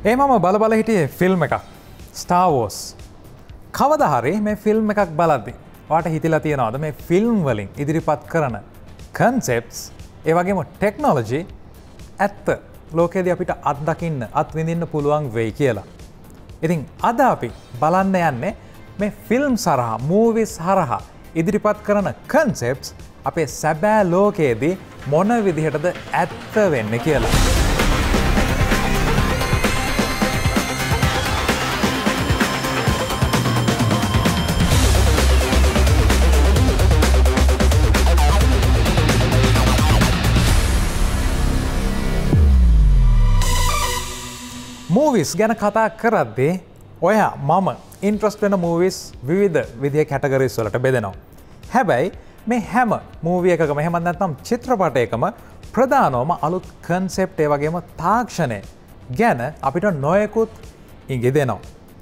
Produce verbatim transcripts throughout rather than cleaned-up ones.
ඒ මම බල බල හිටියේ ෆිල්ම් එකක් Star Wars. කවදා හරි මේ ෆිල්ම් එකක් බලද්දී ඔයාට හිතිලා තියෙනවද මේ ෆිල්ම් වලින් ඉදිරිපත් කරන concepts ඒ වගේම technology ඇත්ත ලෝකයේදී අපිට අත්දකින්න අත්විඳින්න පුළුවන් වෙයි කියලා. ඉතින් අද අපි බලන්න යන්නේ මේ ෆිල්ම් සරහා movies හරහා ඉදිරිපත් කරන concepts අපේ සැබෑ ලෝකයේදී මොන විදිහටද ඇත්ත වෙන්නේ කියලා. movies ගැන කතා කරද්දී ඔයා මම ඉන්ට්‍රස්ට් වෙන movies විවිධ විදිහේ කැටගරිස් වලට බෙදෙනවා. හැබැයි මේ හැම movie එකකම එහෙම නැත්නම් චිත්‍රපටයකම ප්‍රධානවම අලුත් concept ඒ වගේම තාක්ෂණය ගැන අපිට නොයෙකුත් ඉඟි දෙනවා.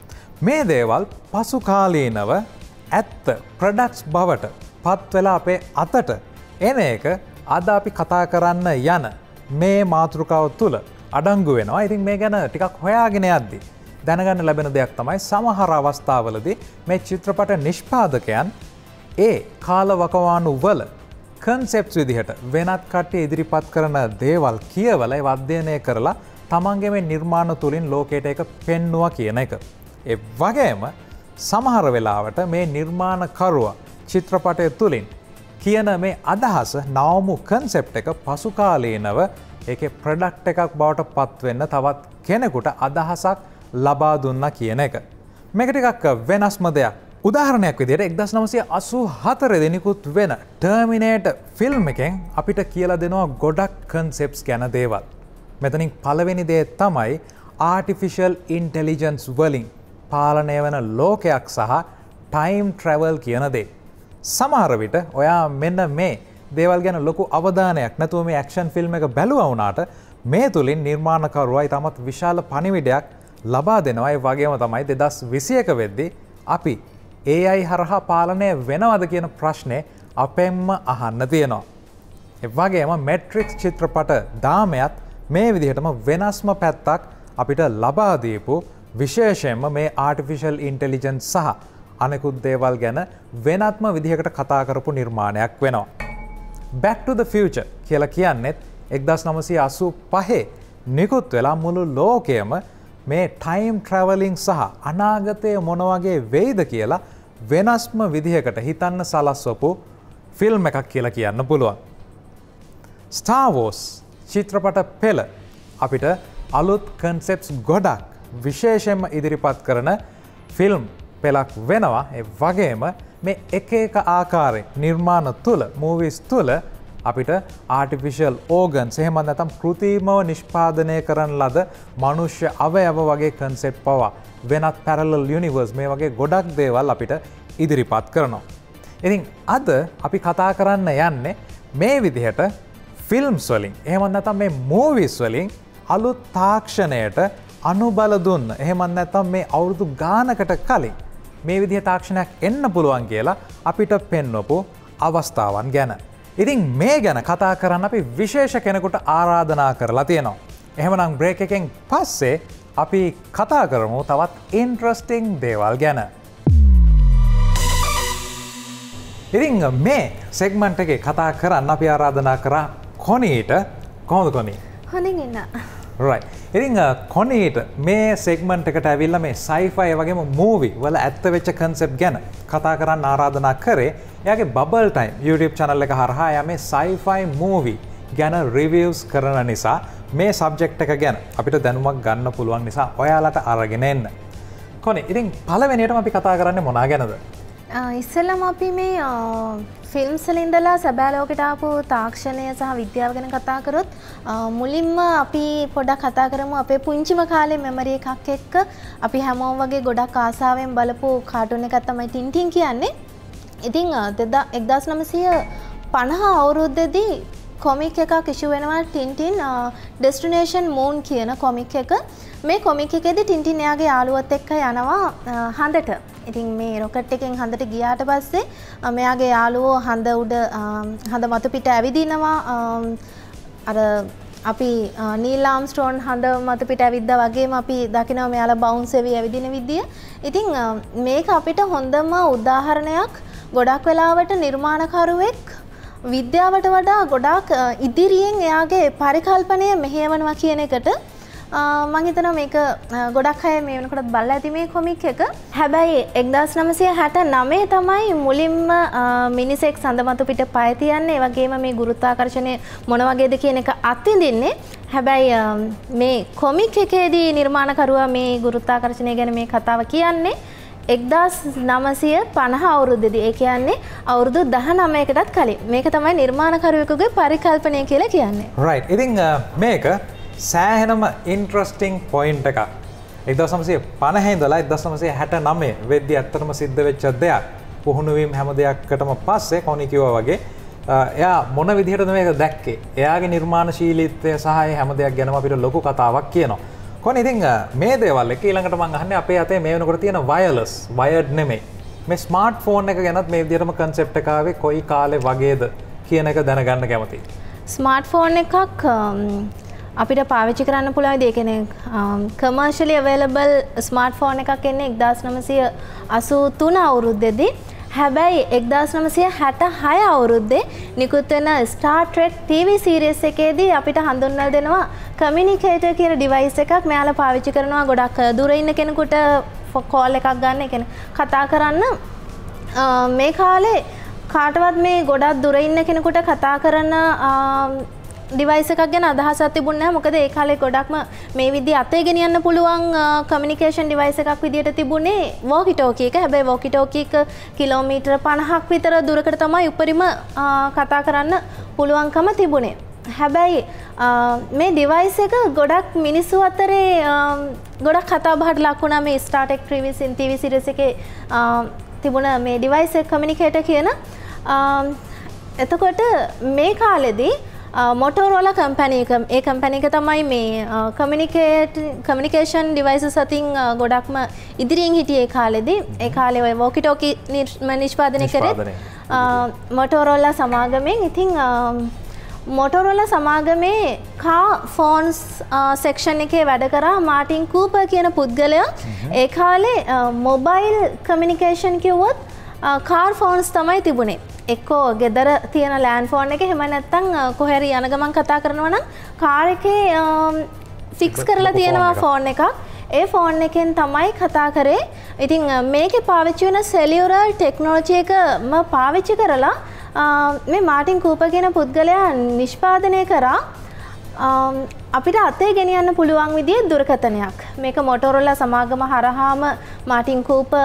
මේ දේවල් පසු කාලීනව ඇත්ත products බවට පත් වෙලා අපේ අතට එන එක අද අපි කතා කරන්න යන මේ මාතෘකාව තුල අඩංගු වෙනවා. ඉතින් මේ ගැන ටිකක් හොයාගෙන යද්දී දැනගන්න ලැබෙන දෙයක් තමයි සමහර අවස්ථාවලදී මේ චිත්‍රපට නිෂ්පාදකයන් ඒ කාලවකවානු වල concepts විදිහට වෙනත් කට්ටිය ඉදිරිපත් කරන දේවල් කියවලා ඒව අධ්‍යයනය කරලා තමන්ගේ මේ නිර්මාණ තුලින් ලෝකයට ඒක පෙන්වුවා කියන එක. ඒ වගේම සමහර වෙලාවට මේ නිර්මාණකරුවා චිත්‍රපටය තුලින් කියන මේ අදහස නවමු concept එක පසු කාලීනව ඒකේ ප්‍රොඩක්ට් එකක් බවට පත් වෙන්න තවත් කෙනෙකුට අදහසක් ලබා දුන්නා කියන එක. මේක ටිකක් වෙනස්ම දෙයක්. උදාහරණයක් විදිහට එක්දාස් නවසිය අසූ හතර දෙනෙකුත් වෙන ටර්මිනේටර් ෆිල්ම් එකෙන් අපිට කියලා දෙනවා ගොඩක් concepts ගැන දේවල්. මෙතනින් පළවෙනි දේ තමයි artificial intelligence වලින් පාලනය වෙන ලෝකයක් සහ time travel කියන දේ. සමහර විට ඔයා මෙන්න මේ දේවල් ගැන ලොකු අවධානයක් නැතුව මේ ඇක්ෂන් ෆිල්ම් එක බැලුවා වුණාට මේ තුලින් නිර්මාණකරුවා ඊටමත් විශාල පණිවිඩයක් ලබා දෙනවා. ඒ වගේම තමයි දෙදාස් විසි එක වෙද්දී අපි A I හරහා පාලනය වෙනවද කියන ප්‍රශ්නේ අපෙන්ම අහන්න තියෙනවා. ඒ වගේම Matrix චිත්‍රපට දාමයත් මේ විදිහටම වෙනස්ම පැත්තක් අපිට ලබා දීපු විශේෂයෙන්ම මේ artificial intelligence සහ අනෙකුත් දේවල් ගැන වෙනත්ම විදිහකට කතා කරපු නිර්මාණයක් වෙනවා. Back to the Future කියලා කියන්නේත් එක්දාස් නවසිය අසූ පහේ නිකුත් වෙලා මුළු ලෝකයම මේ time traveling සහ අනාගතය මොන වගේ වෙයිද කියලා වෙනස්ම විදිහකට හිතන්න සලස්වපු ෆිල්ම් එකක් කියලා කියන්න පුළුවන්. Star Wars චිත්‍රපට පෙළ අපිට අලුත් concepts ගොඩක් විශේෂයෙන්ම ඉදිරිපත් කරන ෆිල්ම් පෙළක් වෙනවා. ඒ වගේම මේ එක එක ආකාරයේ නිර්මාණ තුල movies තුල අපිට artificial organs එහෙම නැත්නම් කෘත්‍රිමව නිෂ්පාදනය කරන ලද මනුෂ්‍ය අවයව වගේ concept පවා වෙනත් parallel universe මේ වගේ ගොඩක් දේවල් අපිට ඉදිරිපත් කරනවා. ඉතින් අද අපි කතා කරන්න යන්නේ මේ විදිහට films වලින් එහෙම නැත්නම් මේ movies වලින් අලුත් තාක්ෂණයට අනුබල දුන්න එහෙම නැත්නම් මේ අවුරුදු ගානකට කලින් මේ විදිහ තාක්ෂණයක් එන්න පුළුවන් කියලා අපිට පෙන්වපු අවස්ථාවන් ගැන. ඉතින් මේ ගැන කතා කරන්න අපි විශේෂ කෙනෙකුට ආරාධනා කරලා තියෙනවා. එහෙමනම් බ්‍රේක් එකෙන් පස්සේ අපි කතා කරමු තවත් ඉන්ට්‍රස්ටිං දේවල් ගැන. ඉතින් මේ සෙග්මන්ට් එකේ කතා කරන්න අපි ආරාධනා කරා කොනීට. කොහොමද කොනී? හොඳින් ඉන්න. right. ඉතින් කොනීට මේ සෙග්මන්ට් එකට ඇවිල්ලා මේ sci-fi වගේම movie වල ඇත්ත වෙච්ච concept ගැන කතා කරන්න ආරාධනා කරේ. එයාගේ Bubble Time YouTube channel එක හරහා එයා මේ sci-fi movie ගැන reviews කරන නිසා මේ subject එක ගැන අපිට දැනුමක් ගන්න පුළුවන් නිසා ඔයාලට අරගෙන එන්න. කොනේ ඉතින් පළවෙනියටම අපි කතා කරන්නේ මොනවා ගැනද? ඉස්සෙල්ලාම අපි මේ ෆිල්ම්ස් වල ඉඳලා සැබෑ ලෝකයට ආපු තාක්ෂණය සහ විද්‍යාව ගැන කතා කරොත් මුලින්ම අපි පොඩ්ඩක් කතා කරමු අපේ පුංචිම කාලේ මෙමරි එකක් එක්ක අපි හැමෝම වගේ ගොඩක් ආසාවෙන් බලපු කාටුන් එකක් තමයි ටින්ටින් කියන්නේ. ඉතින් එක්දාස් නවසිය පනහ අවුරුද්දේදී කොමික් එකක් ඉෂු වෙනවා ටින්ටින් ඩෙස්ටිනේෂන් මූන් කියන කොමික් එක. මේ කොමික් එකේදී ටින්ටින් එයාගේ යාළුවත් එක්ක යනවා හඳට. ඉතින් මේ රොකට් එකෙන් හඳට ගියාට පස්සේ මෙයාගේ යාළුවෝ හඳ උඩ හඳ මතු පිට ඇවිදිනවා අර අපි නීල් ආම්ස්ට්‍රෝන් හඳ මත පිට ඇවිද්දා වගේම අපි දකිනවා මෙයාලා බවුන්ස් වෙවි ඇවිදින විදිය. ඉතින් මේක අපිට හොඳම උදාහරණයක් ගොඩක් වෙලාවට නිර්මාණකරුවෙක් විද්‍යාවට වඩා ගොඩාක් ඉදිරියෙන් එයාගේ පරිකල්පනය මෙහෙයවනවා කියන එකට මම හිතනවා මේක ගොඩක් අය මේ වෙනකොටත් බලලා ඇති මේ කොමික් එක. හැබැයි එක්දාස් නවසිය හැට නවය තමයි මුලින්ම මිනිසෙක් සඳමතු පිට පය තියන්නේ. ඒ වගේම මේ ගුරුත්වාකර්ෂණය මොන වගේද කියන එක අත්විඳින්නේ. හැබැයි මේ කොමික් එකේදී නිර්මාණකරුවා මේ ගුරුත්වාකර්ෂණය ගැන මේ කතාව කියන්නේ එක්දාස් නවසිය පනහ අවුරුද්දේදී. ඒ කියන්නේ අවුරුදු දහනවයකටත් කලින්. මේක තමයි නිර්මාණකරුවෙකුගේ පරිකල්පනය කියලා කියන්නේ. right. ඉතින් මේක සෑහෙනම ඉන්ට්‍රස්ටිං පොයින්ට් එකක්. එක්දාස් නවසිය පනහ ඉඳලා එක්දාස් නවසිය හැට නවය වෙද්දී ඇත්තටම සිද්ධ වෙච්ච දෙයක්. පුහුණු වීම හැම දෙයක්කටම පස්සේ කොනි කිව්වා වගේ එයා මොන විදිහටද මේක දැක්කේ? එයාගේ නිර්මාණශීලීත්වය සහ ඒ හැම දෙයක් ගැනම අපිට ලොකු කතාවක් කියනවා. කොහොනේ ඉතින් මේ දේවල් එක ඊළඟට මම අහන්නේ අපේ අතේ මේ වෙනකොට තියෙන වයර්ලස් වයර්ඩ් නෙමෙයි. මේ ස්මාර්ට් ෆෝන් එක ගැනත් මේ විදිහටම කන්සෙප්ට් එක ආවේ කොයි කාලේ වගේද කියන එක දැනගන්න කැමතියි. ස්මාර්ට් ෆෝන් එකක් අපිට පාවිච්චි කරන්න පුළුවන් දේ කියන්නේ කමර්ෂියලි අවైలබල් ස්මාර්ට් ෆෝන් එකක් එන්නේ එක්දාස් නවසිය අසූ තුන අවුරුද්දේදී. හැබැයි එක්දාස් නවසිය හැට හය අවුරුද්දේ නිකුත් වෙන ස්ටාර් ට්‍රෙක් ටීවී සීරීස් එකේදී අපිට හඳුන්වලා දෙනවා කමියුනිකේටර් කියන ඩිවයිස් එකක් මෙයාලා පාවිච්චි කරනවා ගොඩක් දුර ඉන්න කෙනෙකුට කෝල් එකක් ගන්න, ඒ කියන්නේ කතා කරන්න. මේ කාලේ කාටවත් මේ ගොඩක් දුර ඉන්න කෙනෙකුට කතා කරන ඩිවයිස් එකක් ගැන අදහසක් තිබුණේ නැහැ. මොකද ඒ කාලේ ගොඩක්ම මේ විදිහ අතේ ගෙනියන්න පුළුවන් කමියුනිකේෂන් ඩිවයිස් එකක් විදියට තිබුණේ වෝකි ටෝකි එක. හැබැයි වෝකි ටෝකි එක කිලෝමීටර පනහක් විතර දුරකට තමයි උඩරිම කතා කරන්න පුළුවන්කම තිබුණේ. හැබැයි මේ ඩිවයිස් එක ගොඩක් මිනිස්සු අතරේ ගොඩක් කතා බහට ලක් වුණා මේ ස්ටාර් ට්‍රෙක් ටීවී සීරීස් එකේ තිබුණ මේ ඩිවයිස් එක කමියුනිකේටර් කියන. එතකොට මේ කාලෙදී මොටෝරෝලා කම්පැනි එක ඒ කම්පැනි එක තමයි මේ කමියුනිකේට් කමියුනිකේෂන් ඩිවයිසස් අතින් ගොඩක්ම ඉදිරියෙන් හිටියේ කාලෙදී. ඒ කාලේ ඔය වෝකි ටෝකි නිෂ්පාදනය කරේ මොටෝරෝලා සමාගමෙන්. ඉතින් මොටෝරෝලා සමාගමේ කා ෆෝන්ස් සෙක්ෂන් එකේ වැඩ කරා මාටින් කූපර් කියන පුද්ගලයා. ඒ කාලේ මොබයිල් කමියුනිකේෂන් කිව්වොත් කාර් ෆෝන්ස් තමයි තිබුණේ. එක්කෝ ගෙදර තියෙන ලෑන්ඩ් ෆෝන් එක එහෙම නැත්නම් කොහේ හරි යන ගමන් කතා කරනවා නම් කාර් එකේ ෆික්ස් කරලා තියෙනවා ෆෝන් එකක්. ඒ ෆෝන් එකෙන් තමයි කතා කරේ. ඉතින් මේකේ පාවිච්චි වෙන සෙලියුලර් ටෙක්නොලොජි එක ම පාවිච්චි කරලා මේ මාටින් කූපර් කියන පුද්ගලයා නිෂ්පාදනය කරා අපිට අතේ ගෙනියන්න පුළුවන් විදිහේ දුරකථනයක්. මේක මොටෝරෝලා සමාගම හරහාම මාටින් කූපර්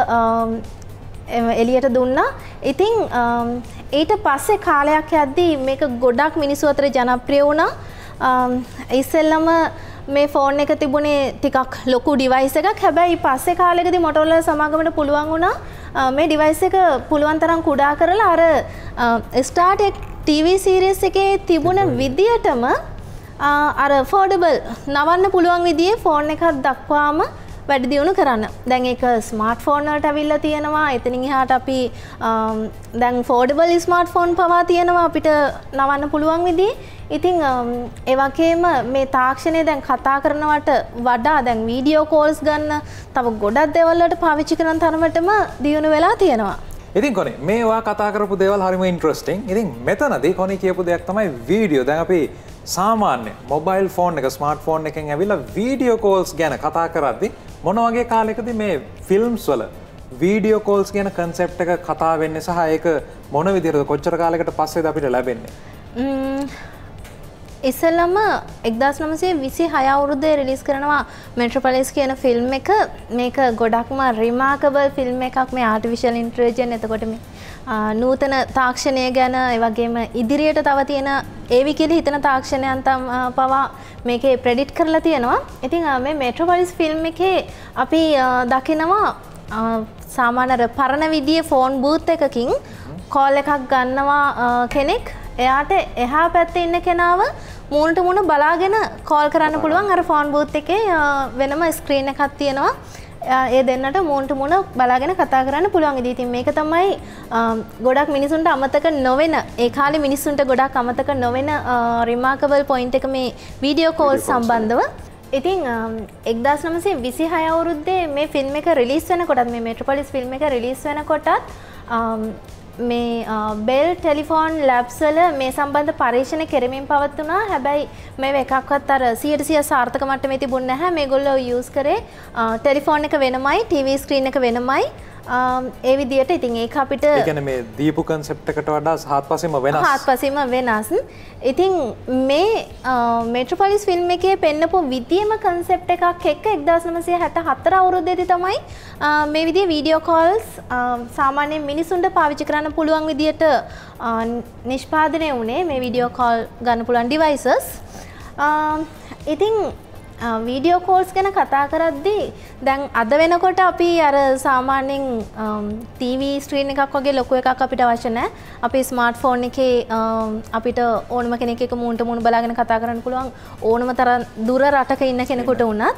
එලියට දුන්නා. ඉතින් ඊට පස්සේ කාලයක් යද්දී මේක ගොඩක් මිනිස්සු අතර ජනප්‍රිය වුණා. ඉස්සෙල්ලම මේ ෆෝන් එක තිබුණේ ටිකක් ලොකු ඩිවයිස් එකක්. හැබැයි පස්සේ කාලෙකදී මොටෝරෝලා සමාගමට පුළුවන් වුණා මේ ඩිවයිස් එක පුළුවන් තරම් කුඩා කරලා අර ස්ටාර් ට්‍රෙක් ටීවී සීරීස් එකේ තිබුණ විදියටම අර ෆෝඩබල් නවන්න පුළුවන් විදිහේ ෆෝන් එකක් දක්වාම වැඩි දියුණු කරන්න. දැන් ඒක ස්මාර්ට් ෆෝන් වලට අවිල්ලා තියෙනවා. එතනින් එහාට අපි දැන් ෆෝඩබල් ස්මාර්ට් ෆෝන් පවා තියෙනවා අපිට නවන්න පුළුවන් විදිහේ. ඉතින් ඒ වගේම මේ තාක්ෂණය දැන් කතා කරනවට වඩා දැන් වීඩියෝ කෝල්ස් ගන්න තව ගොඩක් දේවල් වලට පාවිච්චි කරන තරමටම දියුණු වෙලා තියෙනවා. ඉතින් කොනේ මේ ඔයා කතා කරපු දේවල් හරිම ඉන්ට්‍රස්ටිං. ඉතින් මෙතනදී කොනේ කියපු දෙයක් තමයි වීඩියෝ. දැන් අපි සාමාන්‍ය මොබයිල් ෆෝන් එක ස්මාර්ට් ෆෝන් එකෙන් ඇවිල්ලා වීඩියෝ කෝල්ස් ගැන කතා කරද්දී මොන වගේ කාලයකදී මේ ෆිල්ම්ස් වල වීඩියෝ කෝල්ස් කියන කන්සෙප්ට් එක කතා වෙන්නේ සහ ඒක මොන විදිහටද කොච්චර කාලයකට පස්සේද අපිට ලැබෙන්නේ? ඉස්සෙල්ලම එක්දාස් නවසිය විසි හය අවුරුද්දේ රිලීස් කරනවා මෙට්‍රොපොලිස් කියන ෆිල්ම් එක. මේක ගොඩක්ම රිමාකබල් ෆිල්ම් එකක්. මේ ආටිෆිෂල් ඉන්ටෙලිජන්ස් එතකොට මේ නූතන තාක්ෂණය ගැන ඒ වගේම ඉදිරියට තව තියෙන ඒවි කියලා හිතන තාක්ෂණයන් තම පවා මේකේ ප්‍රෙඩිට් කරලා තියෙනවා. ඉතින් මේ මෙට්‍රොපොලිස් ෆිල්ම් එකේ අපි දකිනවා සාමාන්‍ය පරණ විදියේ ෆෝන් බූත් එකකින් කෝල් එකක් ගන්නවා කෙනෙක්. එයාට එහා පැත්තේ ඉන්න කෙනාව මූණට මූණ බලාගෙන කෝල් කරන්න පුළුවන්. අර ෆෝන් බූත් එකේ වෙනම ස්ක්‍රීන් එකක් තියෙනවා. ඒ දෙන්නට මූණට මූණ බලාගෙන කතා කරන්න පුළුවන් ඉතින් ඉතින් මේක තමයි ගොඩක් මිනිසුන්ට අමතක නොවෙන ඒ කාලේ මිනිසුන්ට ගොඩක් අමතක නොවෙන රිමාකබල් පොයින්ට් එක මේ වීඩියෝ කෝල් සම්බන්ධව. ඉතින් එක්දාස් නවසිය විසිහය අවුරුද්දේ මේ ෆිල්ම් එක රිලීස් වෙනකොටත් මේ මෙට්‍රොපොලිස් ෆිල්ම් එක රිලීස් වෙනකොටත් මේ බෙල් ටෙලිෆෝන් ලැබ්ස් වල මේ සම්බන්ධ පරීක්ෂණ කෙරෙමින් පවත්වුණා. හැබැයි මේව එකක්වත් අර සියයට සියයක් සාර්ථක මට්ටමේ තිබුණ නැහැ. මේගොල්ලෝ යූස් කරේ ටෙලිෆෝන් එක වෙනමයි, ටීවී ස්ක්‍රීන් එක වෙනමයි. ඒ විදිහට ඉතින් ඒක අපිට ඒ කියන්නේ මේ දීපු concept එකට වඩා හාත්පසින්ම වෙනස්. හාත්පසින්ම වෙනස්. ඉතින් මේ මෙට්‍රොපොලිස් ෆිල්ම් එකේ පෙන්නපු විදියම concept එකක් එක්ක එක්දාස් නවසිය හැට හතර අවුරුද්දේදී තමයි මේ විදිහේ වීඩියෝ කෝල්ස් සාමාන්‍ය මිනිසුන්ට පාවිච්චි කරන්න පුළුවන් විදියට නිෂ්පාදනය වුණේ මේ වීඩියෝ කෝල් ගන්න පුළුවන් devices. ඉතින් වීඩියෝ කෝල්ස් ගැන කතා කරද්දී දැන් අද වෙනකොට අපි අර සාමාන්‍යයෙන් ටීවී ස්ක්‍රීන් එකක් වගේ ලොකු එකක් අපිට අවශ්‍ය නැහැ. අපි ස්මාර්ට්ෆෝන් එකේ අපිට ඕනම කෙනෙක් එක්ක මූණට මූණ බලාගෙන කතා කරන්න පුළුවන් ඕනම තරම් දුර රටක ඉන්න කෙනෙකුට වුණත්.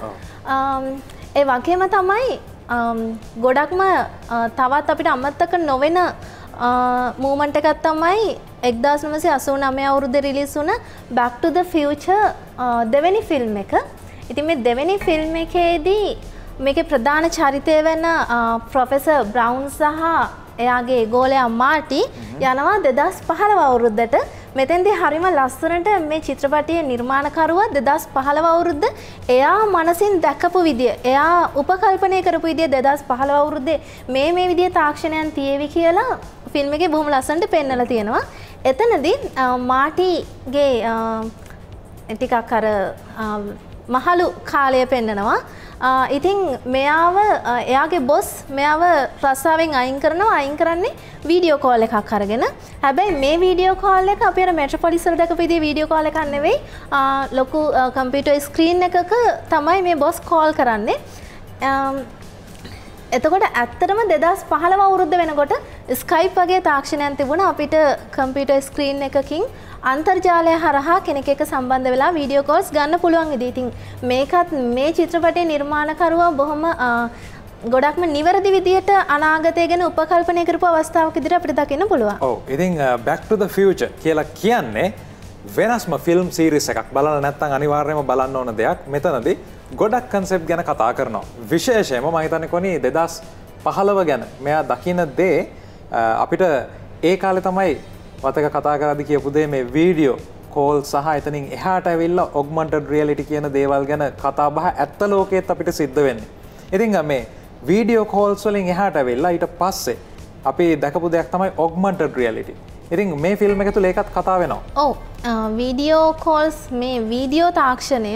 ඒ වගේම තමයි ගොඩක්ම තවත් අපිට අමතක නොවෙන මූමන්ට් එකක් තමයි එක්දාස් නවසිය අසූ නවය අවුරුද්දේ රිලීස් වුණ Back to the Future දෙවෙනි ෆිල්ම් එක. ඉතින් මේ දෙවෙනි ෆිල්ම් එකේදී මේකේ ප්‍රධාන චරිතය වෙන ප්‍රොෆෙසර් බ්‍රවුන් සහ එයාගේ ගෝලයා මාටි යනවා දෙදාස් පහළොව අවුරුද්දට. මෙතෙන්දී හරිම ලස්සනට මේ චිත්‍රපටයේ නිර්මාණකරුවා දෙදාස් පහළොව අවුරුද්ද එයා මනසින් දැකපු විදිය, එයා උපකල්පනය කරපු විදිය දෙදාස් පහළොව අවුරුද්දේ මේ මේ විදිය තාක්ෂණයන් තියේවි කියලා ෆිල්ම් එකේ බොහොම ලස්සනට පෙන්නලා තියෙනවා. එතනදී මාටිගේ ටිකක් අර මහලු කාලය පෙන්නනවා. ඉතින් මෙයාව එයාගේ බොස් මෙයාව රස්සාවෙන් අයින් කරනවා. අයින් කරන්නේ වීඩියෝ කෝල් එකක් අරගෙන. හැබැයි මේ වීඩියෝ කෝල් එක අපි අර මෙට්‍රොපොලිස් වල දැකපු විදිහේ වීඩියෝ කෝල් එකක් නෙවෙයි. ලොකු කම්පියුටර් ස්ක්‍රීන් එකක තමයි මේ බොස් කෝල් කරන්නේ. එතකොට ඇත්තටම දෙදාස් පහළොව අවුරුද්ද වෙනකොට ස්කයිප් වගේ තාක්ෂණයන් තිබුණා. අපිට කම්පියුටර් ස්ක්‍රීන් එකකින් අන්තර්ජාලය හරහා කෙනෙක් එක්ක සම්බන්ධ වෙලා වීඩියෝ කෝල්ස් ගන්න පුළුවන් ඉතින්. ඉතින් මේකත් මේ චිත්‍රපටයේ නිර්මාණකරුවා බොහොම ගොඩක්ම නිවැරදි විදියට අනාගතය ගැන උපකල්පනය කරපු අවස්ථාවක් විදිහට අපිට දකින්න පුළුවන්. ඔව්. ඉතින් Back to the Future කියලා කියන්නේ වෙනස්ම ෆිල්ම් සීරීස් එකක්. බලන්න නැත්නම් අනිවාර්යයෙන්ම බලන්න ඕන දෙයක්. මෙතනදී ගොඩක් කන්සෙප්ට් ගැන කතා කරනවා. විශේෂයෙන්ම මම හිතන්නේ කොහොනේ දෙදාස් පහළොව ගැන මෙයා දකින්න දේ අපිට ඒ කාලේ තමයි වතක කතා කරද්දී කියපු දේ මේ වීඩියෝ කෝල් සහ එතනින් එහාට ඇවිල්ලා ඔග්මන්ටඩ් රියැලිටි කියන දේවල් ගැන කතා බහ ඇත්ත ලෝකෙත් අපිට සිද්ධ වෙන්නේ. ඉතින් මේ වීඩියෝ කෝල්ස් වලින් එහාට ඇවිල්ලා ඊට පස්සේ අපි දැකපු දෙයක් තමයි ඔග්මන්ටඩ් රියැලිටි. ඉතින් මේ ෆිල්ම් එක තුල ඒකත් කතා වෙනවා. ඔව්. වීඩියෝ කෝල්ස් මේ වීඩියෝ තාක්ෂණය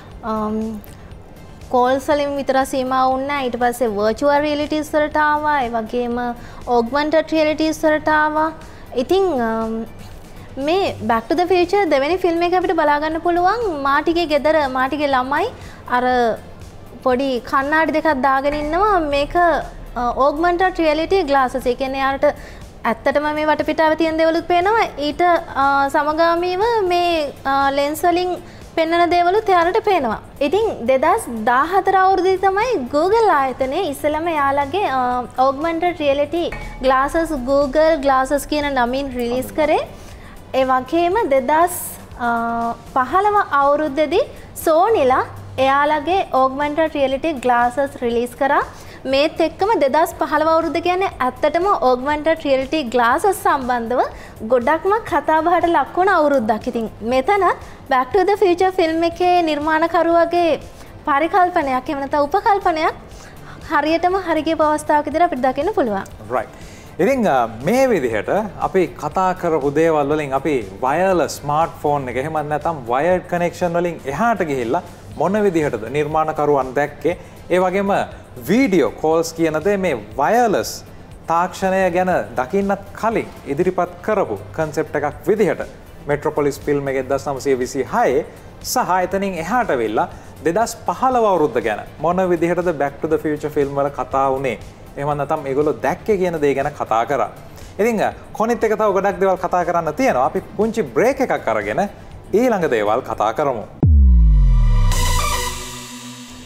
කෝල්ස් වලින් විතර සීමා වුණා. ඊට පස්සේ වර්චුවල් රියැලිටිස් වලට ආවා. ඒ වගේම ඔග්මන්ටඩ් රියැලිටිස් වලට ආවා. ඉතින් මේ Back to the Future දෙවෙනි ෆිල්ම් එක අපිට බලා ගන්න පුළුවන් මාටිගේ ගෙදර මාටිගේ ළමයි අර පොඩි කණ්ණාඩි දෙකක් දාගෙන ඉන්නවා. මේක augmented reality glasses. ඒ කියන්නේ යාට ඇත්තටම මේ වටපිටාවේ තියෙන දේවලුත් පේනවා. ඊට සමගාමීව මේ ලෙන්ස් වලින් පෙන්වන දේවලුත් එයාලට පේනවා. ඉතින් දෙදාස් දාහතර අවුරුද්දේ තමයි Google ආයතනයේ ඉස්සෙල්ලම යාළගේ augmented reality glasses Google glasses කියන නමින් රිලීස් කරේ. ඒ වගේම දෙදාස් පහළොව අවුරුද්දේදී Sonyලා එයාලගේ augmented reality glasses රිලීස් කරා. මේත් එක්කම දෙදාස් පහළොව අවුරුද්ද කියන්නේ ඇත්තටම augmented reality glasses සම්බන්ධව ගොඩක්ම කතා බහට ලක් වුණ අවුරුද්දක්. ඉතින් මෙතන Back to the Future film එකේ නිර්මාණකරුවගේ පරිකල්පනයක් එහෙම නැත්නම් උපකල්පනයක් හරියටම හරිය අවස්ථාවක විදිහට අපිට දකින්න පුළුවන්. right. ඉතින් මේ විදිහට අපි කතා කරපු දේවල් වලින් අපි wireless smartphone එක එහෙම නැත්නම් wired connection වලින් එහාට ගිහිල්ලා මොන විදිහටද නිර්මාණකරුවන් දැක්කේ? ඒ වගේම වීඩියෝ කෝල්ස් කියන දේ මේ වයර්ලස් තාක්ෂණය ගැන දකින්නත් කලින් ඉදිරිපත් කරපු කන්සෙප්ට් එකක් විදිහට මෙට්‍රොපොලිස් ෆිල්ම් එකේ එක්දාස් නවසිය විසිහය සහ එතනින් එහාට වෙලා දෙදාස් පහළොව අවුරුද්ද ගැන මොන විදිහටද Back to the Future film වල කතා වුණේ? එහෙම නැත්නම් ඒගොල්ලෝ දැක්කේ කියන දේ ගැන කතා කරා. ඉතින් කොනිත් එක තව ගොඩක් දේවල් කතා කරන්න තියෙනවා. අපි පුංචි බ්‍රේක් එකක් අරගෙන ඊළඟ දේවල් කතා කරමු.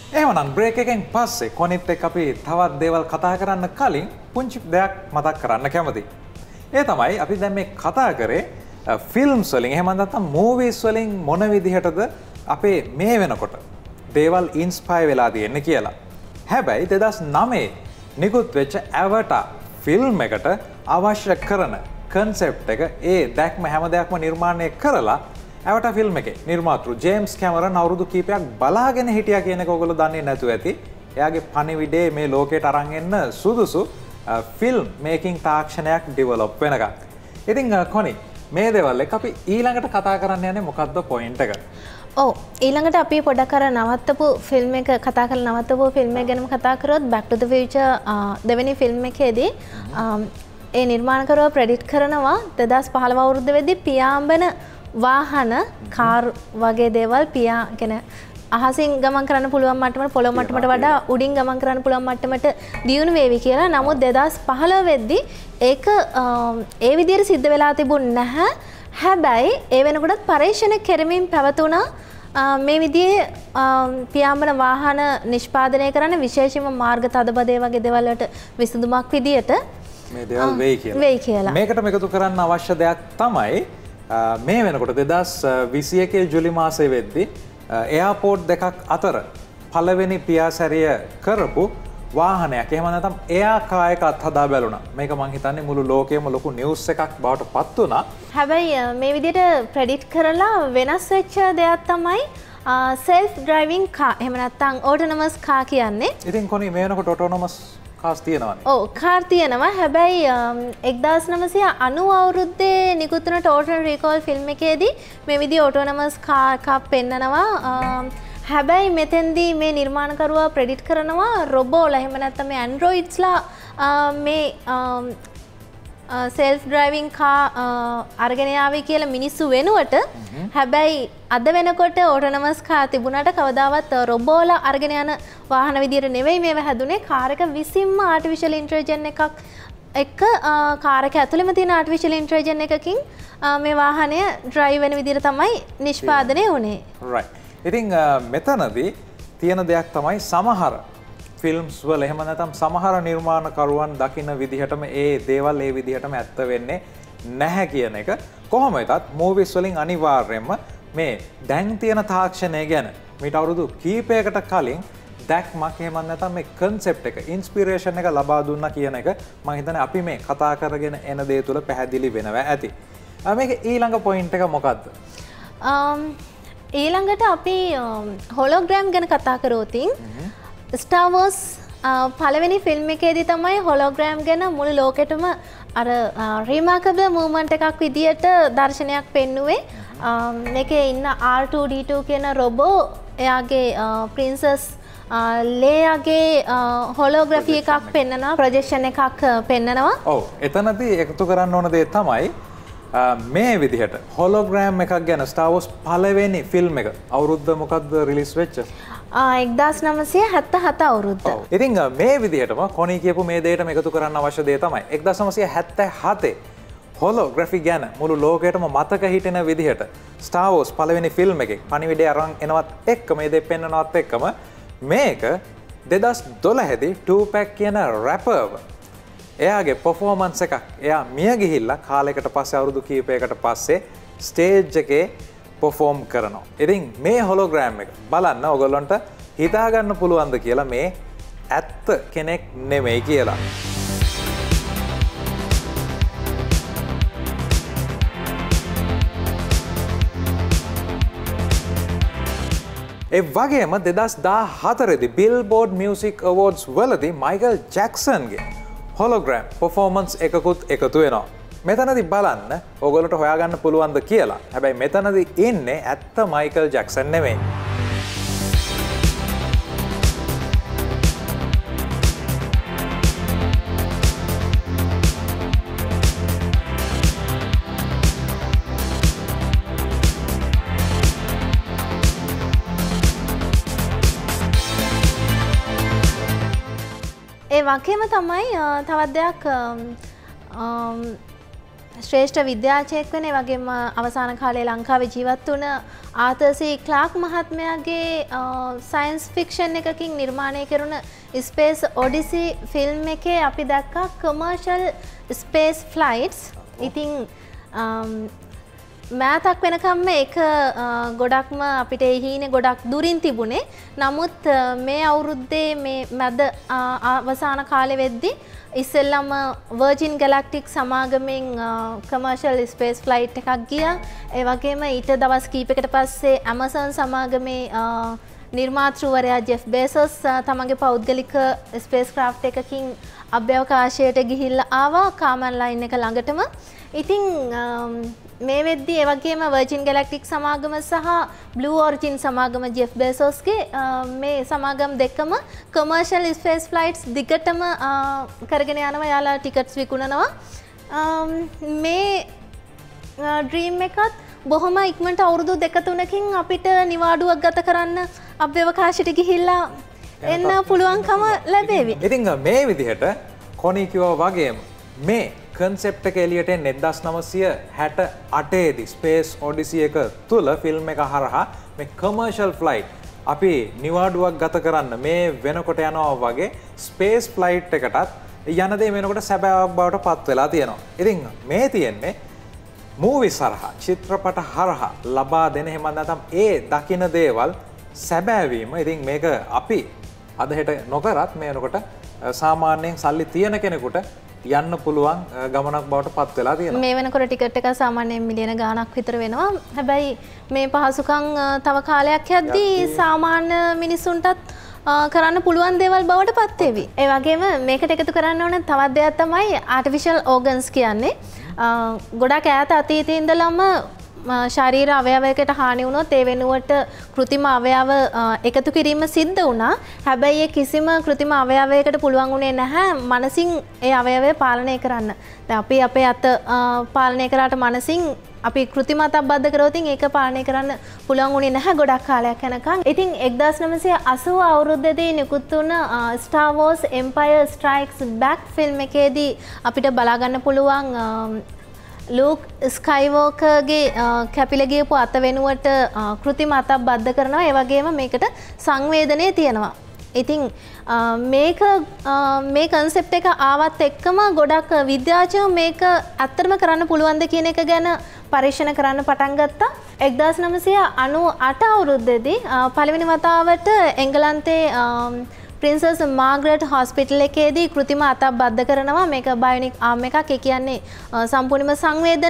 එහෙනම් බ්‍රේක් එකෙන් පස්සේ කොනිත් එක්ක අපි තවත් දේවල් කතා කරන්න කලින් පුංචි දෙයක් මතක් කරන්න කැමතියි. ඒ තමයි අපි දැන් මේ කතා කරේ ෆිල්ම්ස් වලින් එහෙම නැත්නම් මූවීස් වලින් මොන විදිහටද අපේ මේ වෙනකොට දේවල් ඉන්ස්පයර් වෙලා තියෙන්නේ කියලා. හැබැයි දෙදාස් නවය නිකුත් වෙච්ච ඇවටා ෆිල්ම් එකට අවශ්‍ය කරන කන්සෙප්ට් එක ඒ දැක්ම හැම දෙයක්ම නිර්මාණය කරලා ඇවටා ෆිල්ම් එකේ නිර්මාතෘ ජේම්ස් කැමරන් අවුරුදු කීපයක් බලාගෙන හිටියා කියන එක ඔයගොල්ලෝ දන්නේ නැතුව ඇති. එයාගේ පණිවිඩේ මේ ලෝකයට අරන් එන්න සුදුසු ෆිල්ම් මේකින් තාක්ෂණයක් ඩෙවලොප් වෙනකම්. ඉතින් කොනි මේ දේවල් එක අපි ඊළඟට කතා කරන්න යන්නේ මොකද්ද පොයින්ට් එක? ඔව් ඊළඟට අපි පොඩක් අර නවත්තපු ෆිල්ම් එක කතා කරලා නවත්තපු ෆිල්ම් එක ගැනම කතා කරොත් Back to the Future දෙවෙනි ෆිල්ම් එකේදී ඒ නිර්මාණකරුවා ප්‍රෙඩික්ට් කරනවා දෙදාස් පහළොව අවුරුද්ද වෙද්දී පියාඹන වාහන කාර් වගේ දේවල් පියා කියන්නේ අහසින් ගමන් කරන්න පුළුවන් මට්ටමට පොළොව මට්ටමට වඩා උඩින් ගමන් කරන්න පුළුවන් මට්ටමට දියුණු වේවි කියලා. නමුත් දෙදාස් පහළොව වෙද්දී ඒක ඒ විදිහට සිද්ධ වෙලා තිබුණ නැහැ. හැබැයි ඒ වෙනකොටත් පරීක්ෂණ කෙරෙමින් පැවතුණා මේ විදිහේ පියාඹන වාහන නිෂ්පාදනය කරන්න විශේෂයෙන්ම මාර්ග තදබදය වගේ දේවල් වලට විසඳුමක් විදියට මේ දේවල් වෙයි කියලා. වෙයි කියලා. මේකට එකතු කරන්න අවශ්‍ය දෙයක් තමයි මේ වෙනකොට දෙදාස් විසි එකේ ජුලි මාසයේ වෙද්දී එයාපෝට් දෙකක් අතර පළවෙනි පියාසැරිය කරපු වාහනයක්. එහෙම නැත්නම් එයා කායක අත්හදා බැලුණා. මේක මං හිතන්නේ මුළු ලෝකෙම ලොකු නිවුස් එකක් බවට පත් වුණා. හැබැයි මේ විදිහට ප්‍රෙඩික්ට් කරලා වෙනස් වෙච්ච දෙයක් තමයි self driving car. එහෙම නැත්නම් autonomous car කියන්නේ. ඉතින් කොහොනේ මේ වෙනකොට autonomous cars තියෙනවනේ. ඔව් කාර් තියෙනවා. හැබැයි එක්දාස් නවසිය අනූ අවුරුද්දේ නිකුත් වුණ Total Recall ෆිල්ම් එකේදී මේ විදිහ autonomous car එකක් පෙන්නනවා. හැබැයි මෙතෙන්දී මේ නිර්මාණකරුවා ප්‍රෙඩික්ට් කරනවා රොබෝලා එහෙම නැත්නම් මේ ඇන්ඩ්‍රොයිඩ්ස්ලා මේ self driving car අරගෙන යාවි කියලා මිනිස්සු වෙනුවට හැබැයි අද වෙනකොට autonomous car තිබුණාට කවදාවත් රොබෝලා අරගෙන යන වාහන විදියට නෙවෙයි මේව හැදුනේ. කාර් එක විසින්ම artificial intelligence එකක් එක්ක කාර් එක ඇතුළෙම තියෙන artificial intelligence එකකින් මේ වාහනය drive වෙන විදියට තමයි නිෂ්පාදනය වුණේ. right. ඉතින් මෙතනදී තියෙන දෙයක් තමයි සමහර ෆිල්ම්ස් වල එහෙම නැත්නම් සමහර නිර්මාණකරුවන් දකින විදිහටම ඒ දේවල් ඒ විදිහටම ඇත්ත වෙන්නේ නැහැ කියන එක. කොහොම වෙතත් මූවිස් වලින් අනිවාර්යයෙන්ම මේ දැන් තියෙන තාක්ෂණය ගැන මීට අවුරුදු කීපයකට කලින් දැක්මක් එහෙම නැත්නම් මේ concept එක ඉන්ස්පිරේෂන් එක ලබා දුන්නා කියන එක මම හිතන්නේ අපි මේ කතා කරගෙන එන දේ තුල පැහැදිලි වෙනවා ඇති. මේක ඊළඟ පොයින්ට් එක මොකද්ද? ඊළඟට අපි හොලෝග්‍රෑම් ගැන කතා කරෝතින් Star Wars පළවෙනි ෆිල්ම් එකේදී තමයි හොලෝග්‍රෑම් ගැන මුළු ලෝකෙටම අර රිමාකබල් මූව්මන්ට් එකක් විදියට දර්ශනයක් පෙන්නුවේ. මේකේ ඉන්න ආර් ටූ ඩී ටූ කියන රොබෝ එයාගේ ප්‍රින්සස් ලේයාගේ හොලෝග්‍රැෆි එකක් පෙන්නනවා, ප්‍රොජෙක්ෂන් එකක් පෙන්නනවා. ඔව් එතනදී එකතු කරන්න ඕන දේ තමයි මේ විදිහට හොලෝග්‍රෑම් එකක් ගැන Star Wars පළවෙනි ෆිල්ම් එක අවුරුද්ද මොකක්ද රිලීස් වෙච්ච? එක්දාස් නවසිය හැත්තෑ හත අවුරුද්ද. ඉතින් මේ විදිහටම කොනී කියපු මේ දෙයටම එකතු කරන්න අවශ්‍ය දේ තමයි එක්දාස් නවසිය හැත්තෑ හතේ හොලෝග්‍රැෆි ගැන මුළු ලෝකයටම මතක හිටින විදිහට Star Wars පළවෙනි ෆිල්ම් එකේ පණිවිඩය අරන් එනවත් එක්ක මේ දෙය පෙන්වනවත් එක්කම මේක දෙදස් දොළහදී ටූපැක් කියන රැපර්ව එයාගේ පර්ෆෝමන්ස් එකක් එයා මිය ගිහිල්ලා කාලයකට පස්සේ අවුරුදු කීපයකට පස්සේ ස්ටේජ් එකේ පර්ෆෝම් කරනවා. ඉතින් මේ හොලෝග්‍රෑම් එක බලන්න ඔයගොල්ලන්ට හිතා ගන්න පුළුවන්ද කියලා මේ ඇත්ත කෙනෙක් නෙමෙයි කියලා. ඒ වගේම දෙදස් දාහතරදී බිල්බෝඩ් මියුසික් අවෝඩ්ස් වලදී මයිකල් ජැක්සන්ගේ හොලෝග්‍රෑම් පර්ෆෝමන්ස් එකකුත් එකතු වෙනවා. මෙතනදී බලන්න ඔයගොල්ලන්ට හොයාගන්න පුළුවන්ද කියලා. හැබැයි මෙතනදී ඉන්නේ ඇත්ත මයිකල් ජැක්සන් නෙමෙයි. ඒ වගේම තමයි තවත් දෙයක් ශ්‍රේෂ්ඨ විද්‍යාචයෙක් වෙන, ඒ වගේම අවසාන කාලේ ලංකාවේ ජීවත් වුණ ආතර් සී ක්ලාක් මහත්මයාගේ සයන්ස් ෆික්ෂන් එකකින් නිර්මාණය කරන ස්පේස් ඔඩිසි ෆිල්ම් එකේ අපි දැක්කා කමර්ෂල් ස්පේස් ෆ්ලයිට්ස්. ඉතින් මෑතක් වෙනකම්ම ඒක ගොඩක්ම අපිට එහිනේ ගොඩක් දුරින් තිබුණේ. නමුත් මේ අවුරුද්දේ මේ මැද අවසාන කාලෙ වෙද්දී ඉස්සෙල්ලම වර්ජින් ගැලැක්ටික් සමාගමෙන් කමර්ෂල් ස්පේස් ෆ්ලයිට් එකක් ගියා. ඒ වගේම ඊට දවස් කීපයකට පස්සේ ඇමසන් සමාගමේ නිර්මාතෘවරයා ජෙෆ් බේසොස් තමන්ගේ පෞද්ගලික ස්පේස් ක්‍රාෆ්ට් එකකින් අභ්‍යවකාශයට ගිහිල්ලා ආවා කාමන් ලයින් එක ළඟටම. ඉතින් මේ වෙද්දී ඒ වගේම වර්ජින් ගැලැක්ටික් සමාගම සහ බ්ලූ ඔරිජින් සමාගම ජෙෆ් බේසොස්ගේ මේ සමාගම් දෙකම කමර්ෂල් ස්පේස් ෆ්ලයිට්ස් දිගටම කරගෙන යනවා. යාලා ටිකට්ස් විකුණනවා. මේ ඩ්‍රීම් එකත් බොහොම ඉක්මනට අවුරුදු දෙක තුනකින් අපිට නිවාඩුවක් ගත කරන්න අභ්‍යවකාශයට ගිහිල්ලා එන්න පුළුවන්කම ලැබේවි. ඉතින් මේ විදිහට කොනී කිව්වා වගේම මේ කන්සෙප්ට් එක එළියට එන්නේ එක්දාස් නවසිය හැට අටේ දී ස්පේස් ඔඩිසි එක තුල ෆිල්ම් එක හරහා මේ කමර්ෂල් ෆ්ලයිට් අපි නිවාඩුවක් ගත කරන්න මේ වෙනකොට යනවා වගේ ස්පේස් ෆ්ලයිට් එකටත් යන දේ වෙනකොට සැබෑවක් බවට පත් වෙලා තියෙනවා. ඉතින් මේ තියෙන්නේ මූවිස් හරහා චිත්‍රපට හරහා ලබා දෙන එහෙම නැත්නම් ඒ දකින දේවල් සැබෑවීම. ඉතින් මේක අපි අද හෙට නොකරත් මේ වෙනකොට සාමාන්‍යයෙන් සල්ලි තියෙන කෙනෙකුට යන්න පුළුවන් ගමනක් බවට පත් වෙලා තියෙනවා. මේ වෙනකොට ටිකට් එක සාමාන්‍යයෙන් මිලියන ගාණක් විතර වෙනවා. හැබැයි මේ පහසුකම් තව කාලයක් යද්දී සාමාන්‍ය මිනිසුන්ටත් කරන්න පුළුවන් දේවල් බවට පත් වෙවි. ඒ වගේම මේකට එකතු කරන්න ඕන තවත් දෙයක් තමයි ආටිෆිෂල් ඕගන්ස් කියන්නේ. ගොඩක් ඈත අතීතයේ ඉඳලම ශරීර අවයවයකට හානි වුණොත් ඒ වෙනුවට કૃතිම අවයව එකතු කිරීම සිද්ධ වුණා. හැබැයි ඒ කිසිම કૃතිම අවයවයකට පුළුවන් වුණේ නැහැ මනසින් ඒ අවයවය පාලනය කරන්න. දැන් අපි අපේ අත පාලනය කරාට මනසින් අපි કૃතිමතක් බද්ධ කරොත් ඒක පාලනය කරන්න පුළුවන් වුණේ නැහැ ගොඩක් කාලයක් යනකම්. ඉතින් එක්දාස් නවසිය අසූ අවුරුද්දේදී නිකුත් වුණ Star Wars Empire Strikes Back film එකේදී අපිට බලා ගන්න පුළුවන් ලූක් ස්කයිවෝකර්ගේ කැපිලා ගියපු අත වෙනුවට કૃතිම අතක් බද්ධ කරනවා. ඒ වගේම මේකට සංවේදනය තියෙනවා. ඉතින් මේක මේ කන්සෙප්ට් එක ආවත් එක්කම ගොඩක් විද්‍යාඥයෝ මේක ඇත්තටම කරන්න පුළුවන්ද කියන එක ගැන පරීක්ෂණ කරන්න පටන් ගත්තා. එක්දාස් නවසිය අනූ අට අවුරුද්දේදී පළවෙනි වතාවට එංගලන්තයේ ප්‍රින්සස් මාග්‍රට් හොස්පිටල් එකේදී કૃතිම අතක් බද්ධ කරනවා. මේක බයොනික් ආම් එකක්. ඒ කියන්නේ සම්පූර්ණම සංවේදන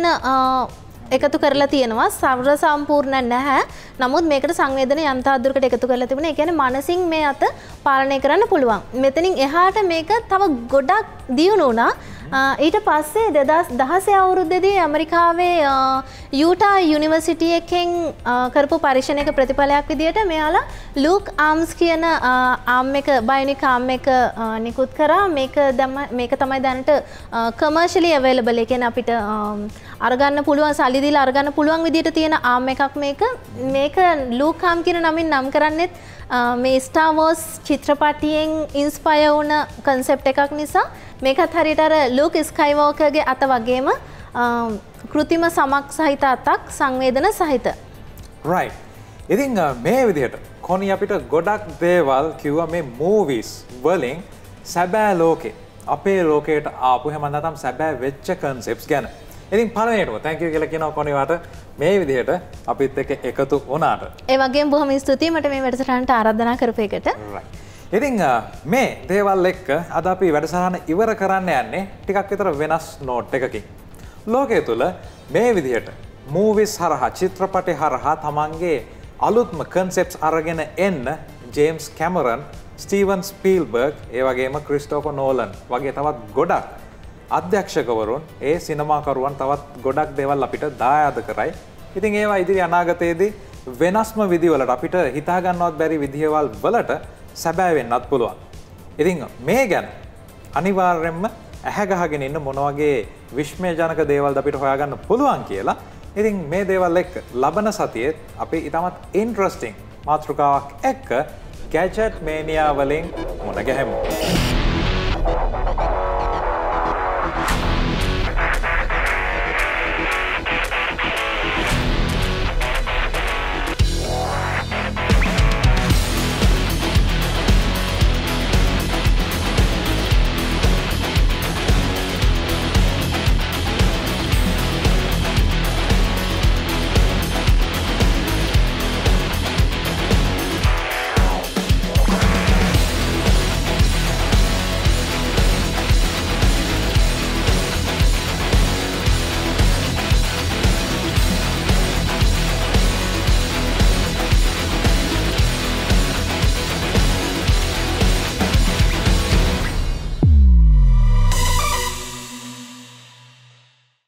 එකතු කරලා තියෙනවා. සර්ව සම්පූර්ණ නැහැ. නමුත් මේකට සංවේදන යන්ත්‍රාදුරකට එකතු කරලා තිබුණා. ඒ කියන්නේ මනසින් මේ අත පාලනය කරන්න පුළුවන්. මෙතනින් එහාට මේක තව ගොඩක් දියුණු වුණා. ඊට පස්සේ දෙදාස් දහසය අවුරුද්දේදී ඇමරිකාවේ යූටා යුනිවර්සිටි එකෙන් කරපු පරීක්ෂණයක ප්‍රතිඵලයක් විදිහට මෙයාලා ලූක් ආම්ස් කියන ආම් එක බයොනික් ආම් එක නිකුත් කරා. මේක මේක තමයි දැනට කමර්ෂියලි අවైలබල්. ඒ කියන්නේ අපිට අරගන්න පුළුවන් සල්ලි දීලා අරගන්න පුළුවන් විදිහට තියෙන ආම් එකක් මේක. මේක ලූක් ආම් කියන නමින් නම් කරන්නේත් මේ Star Wars චිත්‍රපටයෙන් ඉන්ස්පයර් වුණ කන්සෙප්ට් එකක් නිසා මේකත් හරියට අර ලූක් ස්කයිවෝකර්ගේ අත වගේම કૃතිම සමක් සහිත අතක් සංවේදන සහිත. right. ඉතින් මේ විදිහට කොනි අපිට ගොඩක් දේවල් කිව්වා මේ movies වලින් සැබෑ ලෝකේ අපේ ලෝකයට ආපු හැම නැත්නම් සැබෑ වෙච්ච concepts ගැන. ඉතින් පළවෙනිටම thank you කියලා කියනවා කොනිවට මේ විදිහට අපිත් එක්ක එකතු වුණාට. ඒ වගේම බොහොම ස්තුතියි මට මේ වැඩසටහනට ආරාධනා කරපු එකට. right. ඉතින් මේ දේවල් එක්ක අද අපි වැඩසටහන ඉවර කරන්න යන්නේ ටිකක් විතර වෙනස් නෝට් එකකින්. ලෝකයේ තුල මේ විදිහට movies හරහා චිත්‍රපටි හරහා තමන්ගේ අලුත්ම concepts අරගෙන එන්න ජේම්ස් කැමරන්, ස්ටීවන් ස්පීල්බර්ග්, ඒ වගේම ක්‍රිස්ටෝෆර් නෝලන් වගේ තවත් ගොඩක් අධ්‍යක්ෂකවරුන් ඒ සිනමාකරුවන් තවත් ගොඩක් දේවල් අපිට දායාද කරයි. ඉතින් ඒවා ඉදිරි අනාගතයේදී වෙනස්ම විදිවලට අපිට හිතා ගන්නවත් බැරි විදිහවල් වලට සැබෑ වෙන්නත් පුළුවන්. ඉතින් මේ ගැන අනිවාර්යයෙන්ම ඇහැ ගහගෙන ඉන්න මොන වගේ විශ්මයජනක දේවල්ද අපිට හොයාගන්න පුළුවන් කියලා. ඉතින් මේ දේවල් එක්ක ලබන සතියේ අපි ඊටමත් ඉන්ටරෙස්ටිං මාතෘකාවක් එක්ක Gadget Mania වලින් මුණ ගැහෙමු.